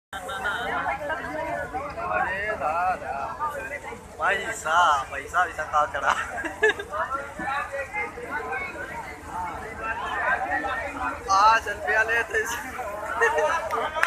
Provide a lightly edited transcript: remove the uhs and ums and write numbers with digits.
अरे दादा पैसा पैसा पैसा का करा। 5 रुपया लेते